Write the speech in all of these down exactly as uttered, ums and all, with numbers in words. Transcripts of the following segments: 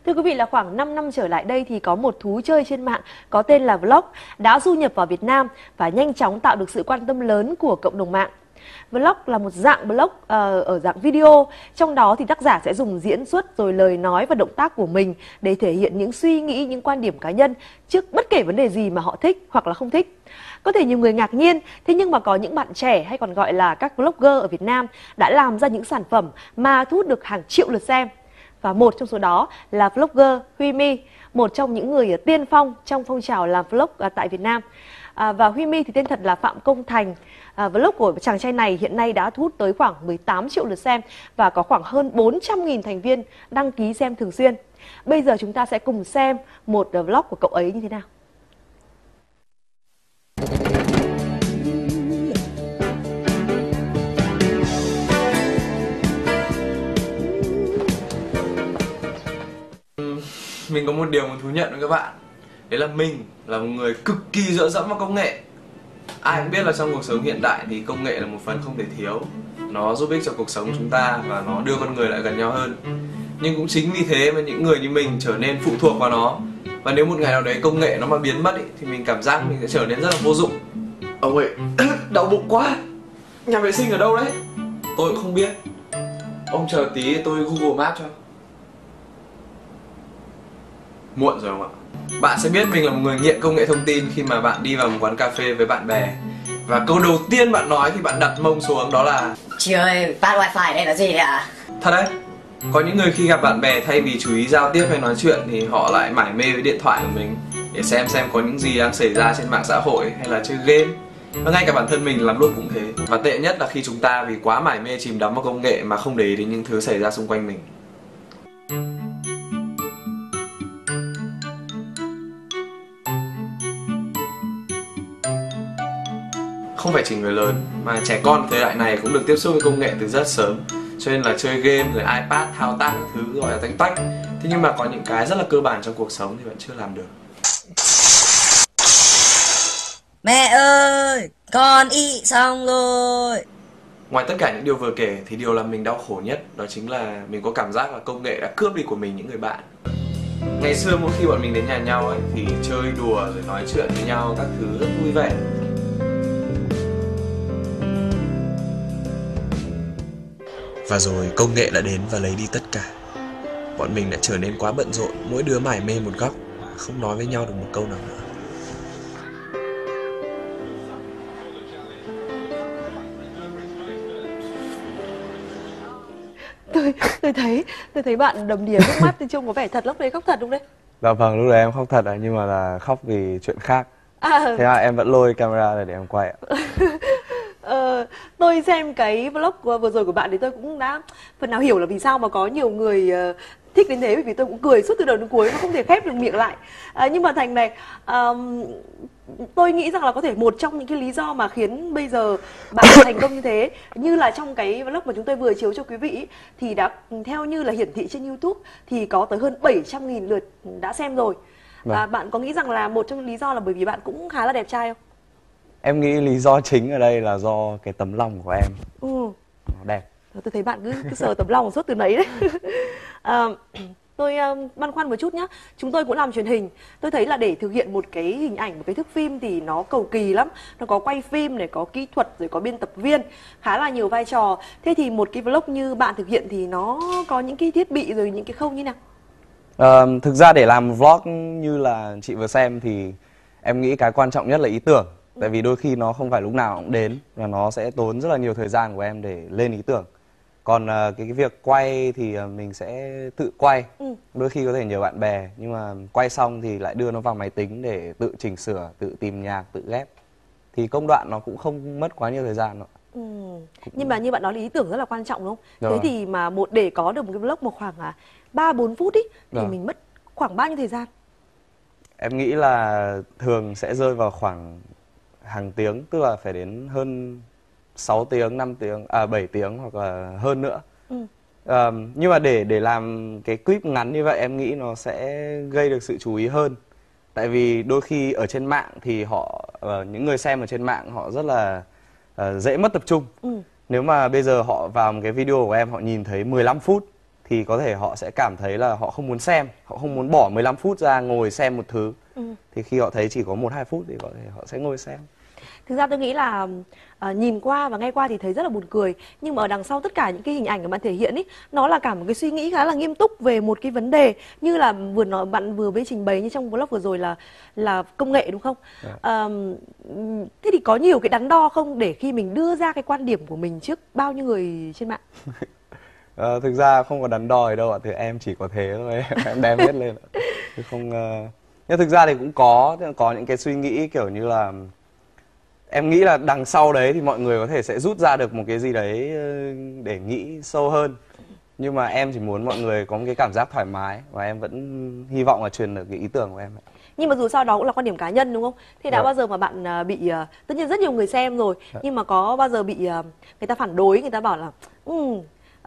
Thưa quý vị, là khoảng năm năm trở lại đây thì có một thú chơi trên mạng có tên là Vlog đã du nhập vào Việt Nam và nhanh chóng tạo được sự quan tâm lớn của cộng đồng mạng. Vlog là một dạng blog uh, ở dạng video, trong đó thì tác giả sẽ dùng diễn xuất rồi lời nói và động tác của mình để thể hiện những suy nghĩ, những quan điểm cá nhân trước bất kể vấn đề gì mà họ thích hoặc là không thích. Có thể nhiều người ngạc nhiên, thế nhưng mà có những bạn trẻ hay còn gọi là các vlogger ở Việt Nam đã làm ra những sản phẩm mà thu hút được hàng triệu lượt xem. Và một trong số đó là vlogger Huy My, một trong những người tiên phong trong phong trào làm vlog tại Việt Nam. À, và Huy My thì tên thật là Phạm Công Thành. À, vlog của chàng trai này hiện nay đã thu hút tới khoảng mười tám triệu lượt xem và có khoảng hơn bốn trăm nghìn thành viên đăng ký xem thường xuyên. Bây giờ chúng ta sẽ cùng xem một vlog của cậu ấy như thế nào. Mình có một điều muốn thú nhận với các bạn. Đấy là mình là một người cực kỳ dựa dẫm vào công nghệ. Ai cũng biết là trong cuộc sống hiện đại thì công nghệ là một phần không thể thiếu. Nó giúp ích cho cuộc sống chúng ta và nó đưa con người lại gần nhau hơn. Nhưng cũng chính vì thế mà những người như mình trở nên phụ thuộc vào nó. Và nếu một ngày nào đấy công nghệ nó mà biến mất ý, thì mình cảm giác mình sẽ trở nên rất là vô dụng. Ông ơi, đau bụng quá. Nhà vệ sinh ở đâu đấy? Tôi cũng không biết. Ông chờ tí tôi Google Maps cho. Muộn rồi không ạ? Bạn sẽ biết mình là một người nghiện công nghệ thông tin khi mà bạn đi vào một quán cà phê với bạn bè. Và câu đầu tiên bạn nói khi bạn đặt mông xuống đó là: Chị ơi, bát wifi đây là gì ạ? Thật đấy, có những người khi gặp bạn bè thay vì chú ý giao tiếp hay nói chuyện thì họ lại mải mê với điện thoại của mình để xem xem có những gì đang xảy ra trên mạng xã hội hay là chơi game. Và ngay cả bản thân mình làm lúc cũng thế. Và tệ nhất là khi chúng ta vì quá mải mê chìm đắm vào công nghệ mà không để ý đến những thứ xảy ra xung quanh mình. Không phải chỉ người lớn mà trẻ con thời đại này cũng được tiếp xúc với công nghệ từ rất sớm. Cho nên là chơi game rồi iPad thao tác các thứ gọi là tách tách. Thế nhưng mà có những cái rất là cơ bản trong cuộc sống thì vẫn chưa làm được. Mẹ ơi, con ị xong rồi. Ngoài tất cả những điều vừa kể thì điều làm mình đau khổ nhất đó chính là mình có cảm giác là công nghệ đã cướp đi của mình những người bạn. Ngày xưa mỗi khi bọn mình đến nhà nhau ấy thì chơi đùa rồi nói chuyện với nhau các thứ rất vui vẻ. Và rồi công nghệ đã đến và lấy đi tất cả. Bọn mình đã trở nên quá bận rộn, mỗi đứa mải mê một góc, không nói với nhau được một câu nào nữa. Tôi tôi thấy tôi thấy bạn đầm đìa nước mắt, thì trông có vẻ thật. Lúc đấy khóc thật đúng đấy? Dạ vâng, lúc đấy em khóc thật ạ, nhưng mà là khóc vì chuyện khác. À. Thế là em vẫn lôi camera này để em quay ạ. Ờ, tôi xem cái vlog vừa rồi của bạn thì tôi cũng đã phần nào hiểu là vì sao mà có nhiều người uh, thích đến thế, bởi vì tôi cũng cười suốt từ đầu đến cuối, nó không thể khép được miệng lại. À, nhưng mà Thành này, um, tôi nghĩ rằng là có thể một trong những cái lý do mà khiến bây giờ bạn thành công như thế, như là trong cái vlog mà chúng tôi vừa chiếu cho quý vị, thì đã theo như là hiển thị trên YouTube thì có tới hơn bảy trăm nghìn lượt đã xem rồi. Vâng. À, bạn có nghĩ rằng là một trong những lý do là bởi vì bạn cũng khá là đẹp trai không? Em nghĩ lý do chính ở đây là do cái tấm lòng của em. Ừ. Nó đẹp. Tôi thấy bạn cứ, cứ sờ tấm lòng suốt từ nấy đấy. à, tôi uh, băn khoăn một chút nhá. Chúng tôi cũng làm truyền hình. Tôi thấy là để thực hiện một cái hình ảnh, một cái thước phim thì nó cầu kỳ lắm. Nó có quay phim này, có kỹ thuật, rồi có biên tập viên, khá là nhiều vai trò. Thế thì một cái vlog như bạn thực hiện thì nó có những cái thiết bị rồi những cái khâu như nào? À, thực ra để làm vlog như là chị vừa xem thì em nghĩ cái quan trọng nhất là ý tưởng. Tại vì đôi khi nó không phải lúc nào cũng đến và nó sẽ tốn rất là nhiều thời gian của em để lên ý tưởng. Còn uh, cái, cái việc quay thì uh, mình sẽ tự quay. Ừ. Đôi khi có thể nhờ bạn bè, nhưng mà quay xong thì lại đưa nó vào máy tính để tự chỉnh sửa, tự tìm nhạc, tự ghép. Thì công đoạn nó cũng không mất quá nhiều thời gian đâu. Ừ. Cũng... Nhưng mà như bạn nói là ý tưởng rất là quan trọng đúng không? Rồi. Thế thì mà một để có được một cái vlog một khoảng ba bốn phút ý, thì rồi. Mình mất khoảng bao nhiêu thời gian? Em nghĩ là thường sẽ rơi vào khoảng hàng tiếng, tức là phải đến hơn sáu tiếng, năm tiếng, à bảy tiếng hoặc là hơn nữa. Ừ. À, nhưng mà để để làm cái clip ngắn như vậy em nghĩ nó sẽ gây được sự chú ý hơn. Tại vì đôi khi ở trên mạng thì họ uh, những người xem ở trên mạng họ rất là uh, dễ mất tập trung. Ừ. Nếu mà bây giờ họ vào một cái video của em họ nhìn thấy mười lăm phút thì có thể họ sẽ cảm thấy là họ không muốn xem, họ không muốn bỏ mười lăm phút ra ngồi xem một thứ. Ừ. Thì khi họ thấy chỉ có một hai phút thì có thể họ sẽ ngồi xem. Thực ra tôi nghĩ là uh, nhìn qua và nghe qua thì thấy rất là buồn cười, nhưng mà ở đằng sau tất cả những cái hình ảnh mà bạn thể hiện ý, nó là cả một cái suy nghĩ khá là nghiêm túc về một cái vấn đề, như là vừa nói bạn vừa mới trình bày như trong vlog vừa rồi là là công nghệ, đúng không? Yeah. Uh, thế thì có nhiều cái đắn đo không để khi mình đưa ra cái quan điểm của mình trước bao nhiêu người trên mạng? uh, thực ra không có đắn đo gì đâu ạ, thì em chỉ có thế thôi, em đem hết lên, chứ không. Uh... Nhưng thực ra thì cũng có có những cái suy nghĩ kiểu như là em nghĩ là đằng sau đấy thì mọi người có thể sẽ rút ra được một cái gì đấy để nghĩ sâu hơn. Nhưng mà em chỉ muốn mọi người có một cái cảm giác thoải mái, và em vẫn hy vọng là truyền được cái ý tưởng của em. Nhưng mà dù sao đó cũng là quan điểm cá nhân, đúng không? Thế đã bao giờ mà bạn bị, tất nhiên rất nhiều người xem rồi, nhưng mà có bao giờ bị người ta phản đối, người ta bảo là um,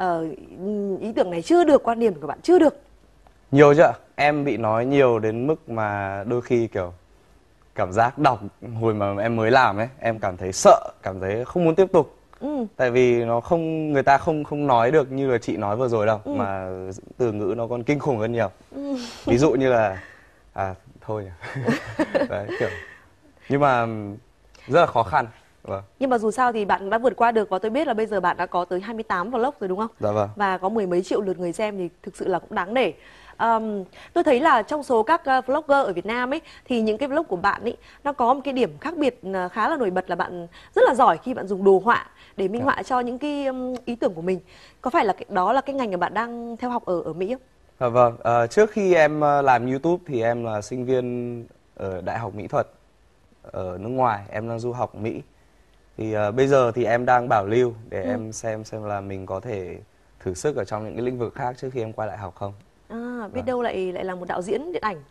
uh, ý tưởng này chưa được, quan điểm của bạn chưa được? Nhiều chứ ạ. Em bị nói nhiều đến mức mà đôi khi kiểu cảm giác đọc hồi mà em mới làm ấy, em cảm thấy sợ, cảm thấy không muốn tiếp tục. Ừ. Tại vì nó không, người ta không không nói được như là chị nói vừa rồi đâu. Ừ. Mà từ ngữ nó còn kinh khủng hơn nhiều. Ừ. Ví dụ như là à thôi nhỉ. Đấy, kiểu. Nhưng mà rất là khó khăn. Vâng. Nhưng mà dù sao thì bạn đã vượt qua được, và tôi biết là bây giờ bạn đã có tới hai mươi tám vlog rồi, đúng không? Dạ vâng. Và có mười mấy triệu lượt người xem thì thực sự là cũng đáng nể. Um, tôi thấy là trong số các uh, vlogger ở Việt Nam ấy, thì những cái vlog của bạn ấy nó có một cái điểm khác biệt uh, khá là nổi bật là bạn rất là giỏi khi bạn dùng đồ họa để minh họa cho những cái um, ý tưởng của mình. Có phải là cái, đó là cái ngành mà bạn đang theo học ở ở Mỹ không? À, vâng, à, trước khi em làm YouTube thì em là sinh viên ở Đại học Mỹ thuật ở nước ngoài, em đang du học ở Mỹ. Thì uh, bây giờ thì em đang bảo lưu để ừ. em xem xem là mình có thể thử sức ở trong những cái lĩnh vực khác trước khi em quay lại học không. À, biết đâu lại lại là một đạo diễn điện ảnh.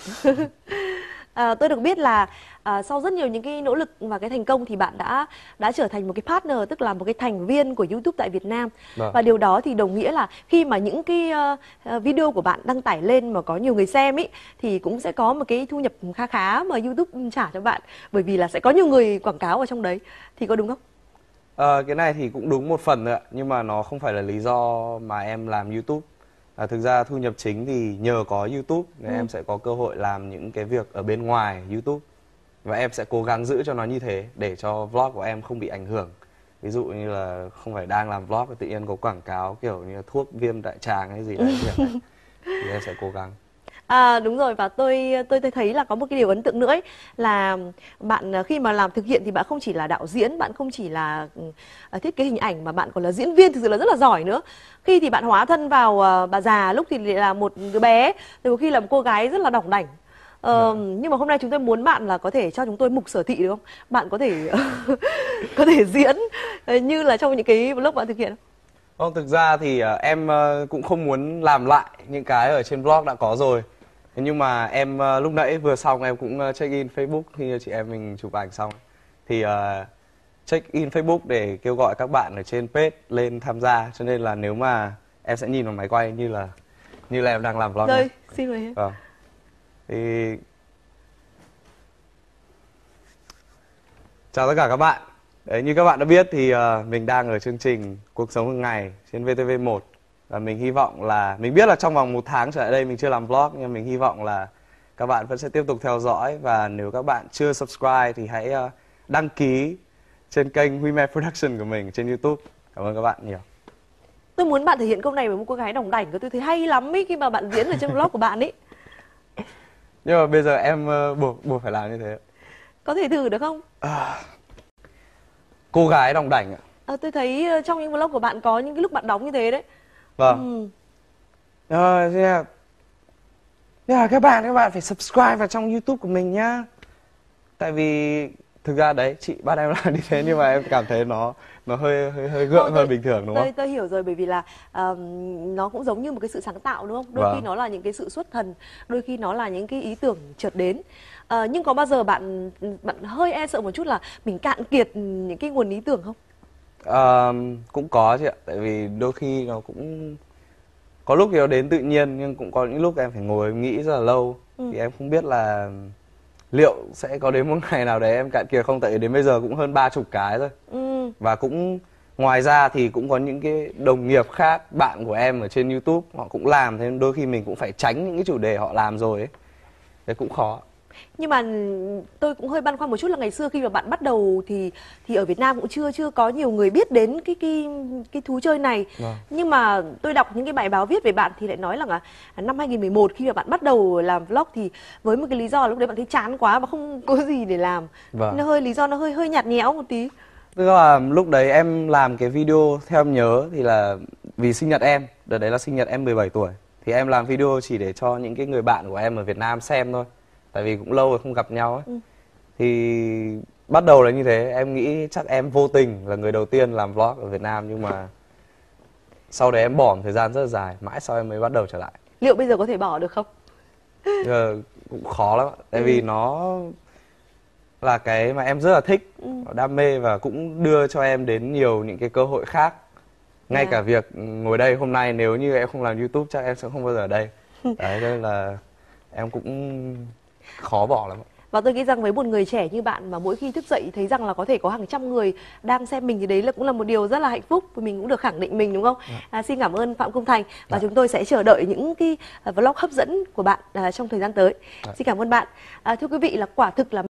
à, tôi được biết là à, sau rất nhiều những cái nỗ lực và cái thành công thì bạn đã đã trở thành một cái partner, tức là một cái thành viên của YouTube tại Việt Nam. Vâng. Và điều đó thì đồng nghĩa là khi mà những cái uh, video của bạn đăng tải lên mà có nhiều người xem ý, thì cũng sẽ có một cái thu nhập khá khá mà YouTube trả cho bạn, bởi vì là sẽ có nhiều người quảng cáo ở trong đấy. Thì có đúng không? À, cái này thì cũng đúng một phần rồi ạ, nhưng mà nó không phải là lý do mà em làm YouTube. À, thực ra thu nhập chính thì nhờ có YouTube nên ừ. em sẽ có cơ hội làm những cái việc ở bên ngoài YouTube. Và em sẽ cố gắng giữ cho nó như thế để cho vlog của em không bị ảnh hưởng. Ví dụ như là không phải đang làm vlog tự nhiên có quảng cáo kiểu như thuốc viêm đại tràng hay gì đấy thì em sẽ cố gắng. À, đúng rồi, và tôi tôi tôi thấy là có một cái điều ấn tượng nữa ấy, là bạn khi mà làm thực hiện thì bạn không chỉ là đạo diễn, bạn không chỉ là uh, thiết kế hình ảnh, mà bạn còn là diễn viên, thực sự là rất là giỏi nữa. Khi thì bạn hóa thân vào uh, bà già, lúc thì lại là một đứa bé, rồi có khi là một cô gái rất là đỏng đảnh. Uh, ừ. Nhưng mà hôm nay chúng tôi muốn bạn là có thể cho chúng tôi mục sở thị được không? Bạn có thể có thể diễn như là trong những cái vlog bạn thực hiện không? Không, thực ra thì uh, em uh, cũng không muốn làm lại những cái ở trên vlog đã có rồi. Nhưng mà em uh, lúc nãy vừa xong em cũng uh, check in Facebook khi chị em mình chụp ảnh xong. Thì uh, check in Facebook để kêu gọi các bạn ở trên page lên tham gia. Cho nên là nếu mà em sẽ nhìn vào máy quay như là như là em đang làm vlog. Rồi, xin mời em. Vâng. Thì chào tất cả các bạn. Đấy, như các bạn đã biết thì uh, mình đang ở chương trình Cuộc Sống Hàng Ngày trên vê tê vê một. Và mình hy vọng là, mình biết là trong vòng một tháng trở lại đây mình chưa làm vlog, nhưng mình hy vọng là các bạn vẫn sẽ tiếp tục theo dõi. Và nếu các bạn chưa subscribe thì hãy uh, đăng ký trên kênh Huy Me Production của mình trên YouTube. Cảm ơn các bạn nhiều. Tôi muốn bạn thể hiện câu này với một cô gái đỏng đảnh, tôi thấy hay lắm ý, khi mà bạn diễn ở trên vlog của bạn ấy. Nhưng mà bây giờ em uh, buộc, buộc phải làm như thế. Có thể thử được không? À, cô gái đỏng đảnh ạ. À, tôi thấy trong những vlog của bạn có những cái lúc bạn đóng như thế đấy. Vâng. Ừ. Rồi, thế là... Thế là các bạn, các bạn phải subscribe vào trong YouTube của mình nhá. Tại vì thực ra đấy, chị bắt em làm như thế nhưng mà em cảm thấy nó nó hơi hơi hơi gượng hơn bình thường, đúng tôi, không? Tôi hiểu rồi, bởi vì là um, nó cũng giống như một cái sự sáng tạo, đúng không? Đôi vâng. khi nó là những cái sự xuất thần, đôi khi nó là những cái ý tưởng chợt đến. Uh, nhưng có bao giờ bạn bạn hơi e sợ một chút là mình cạn kiệt những cái nguồn ý tưởng không? Uh, cũng có chị ạ, tại vì đôi khi nó cũng có lúc thì nó đến tự nhiên, nhưng cũng có những lúc em phải ngồi em nghĩ rất là lâu. Ừ. Thì em không biết là liệu sẽ có đến một ngày nào đấy em cạn kiệt không, tại vì đến bây giờ cũng hơn ba chục cái rồi. Ừ. Và cũng Ngoài ra thì cũng có những cái đồng nghiệp khác, bạn của em ở trên YouTube họ cũng làm, thế nên đôi khi mình cũng phải tránh những cái chủ đề họ làm rồi ấy. Thế cũng khó. Nhưng mà tôi cũng hơi băn khoăn một chút là ngày xưa khi mà bạn bắt đầu thì thì ở Việt Nam cũng chưa chưa có nhiều người biết đến cái cái cái thú chơi này. Vâng. Nhưng mà tôi đọc những cái bài báo viết về bạn thì lại nói là năm hai nghìn mười một khi mà bạn bắt đầu làm vlog thì với một cái lý do là lúc đấy bạn thấy chán quá và không có gì để làm. Vâng. Nó hơi lý do nó hơi hơi nhạt nhẽo một tí. Tức là lúc đấy em làm cái video theo em nhớ thì là vì sinh nhật em, đợt đấy là sinh nhật em mười bảy tuổi. Thì em làm video chỉ để cho những cái người bạn của em ở Việt Nam xem thôi. Tại vì cũng lâu rồi không gặp nhau ấy. Ừ. Thì bắt đầu là như thế, em nghĩ chắc em vô tình là người đầu tiên làm vlog ở Việt Nam. Nhưng mà sau đấy em bỏ một thời gian rất là dài, mãi sau em mới bắt đầu trở lại. Liệu bây giờ có thể bỏ được không? Giờ cũng khó lắm, tại ừ. vì nó là cái mà em rất là thích, ừ. đam mê và cũng đưa cho em đến nhiều những cái cơ hội khác. Ngay yeah. cả việc ngồi đây hôm nay nếu như em không làm YouTube chắc em sẽ không bao giờ ở đây. Đấy, nên là em cũng khó bỏ lắm. Và tôi nghĩ rằng với một người trẻ như bạn mà mỗi khi thức dậy thấy rằng là có thể có hàng trăm người đang xem mình thì đấy là cũng là một điều rất là hạnh phúc và mình cũng được khẳng định mình, đúng không? Yeah. À, xin cảm ơn Phạm Công Thành và yeah. chúng tôi sẽ chờ đợi những cái vlog hấp dẫn của bạn à, trong thời gian tới. Yeah. Xin cảm ơn bạn. À, thưa quý vị, là quả thực là